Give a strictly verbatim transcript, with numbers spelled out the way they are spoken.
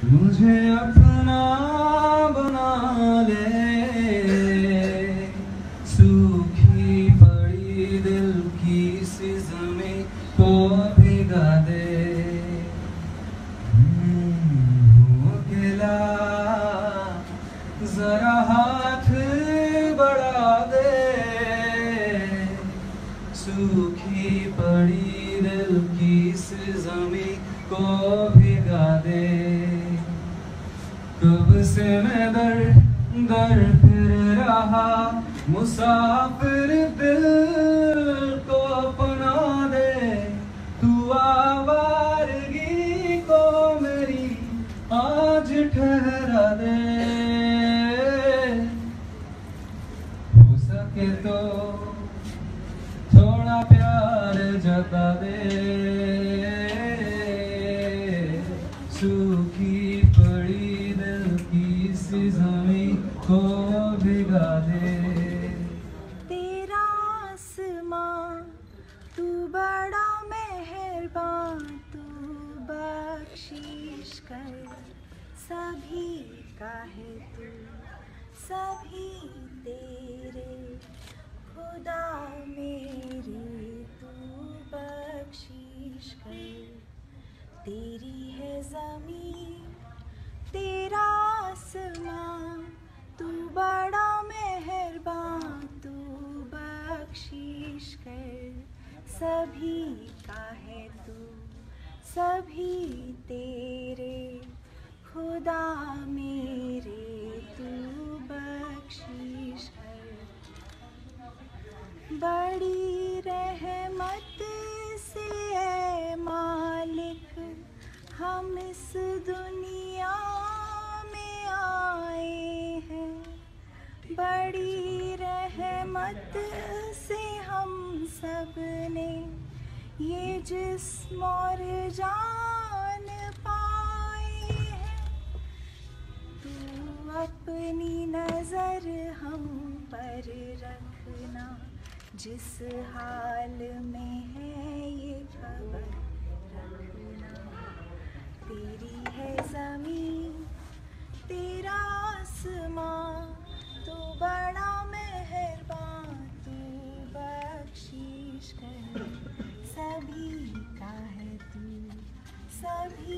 मुझे अपना बना ले, सूखी पड़ी दिल की सी ज़मीं को भिगा दे। हूँ अकेला जरा हाथ बढ़ा दे, सूखी पड़ी दिल की सी ज़मीं को भिगा दे। कब से मैं दर दर फिर रहा, मुसाफिर दिल को अपना दे। तू आवारगी को मेरी आज ठहरा दे। हो सके तो थोड़ा प्यार जता दे, सूखी पड़ी दिल की सी ज़मीं को भिगा दे। तेरा आसमां तू बड़ा मेहरबान, तू बख्शिश कर सभी का है तू, सभी तेरे खुदा मेरे तू बख्शिश कर। तेरी है ज़मीन तेरा आसमां, तू बड़ा मेहरबान, तू बख्शिश कर सभी का है तू, सभी तेरे खुदा मेरे तू बख्शिश कर। बड़ी रहमत से ऐ मालिक हम इस दुनिया में आए हैं, बड़ी रहमत से हम सब ने ये जिस्म और जान पाए हैं। तू अपनी नज़र हम पर रखना, जिस हाल में है ये खबर रखना। तेरी है ज़मीन तेरा आसमां, तू बड़ा मेहरबान, तू बख्शिश कर सभी का है तू, सभी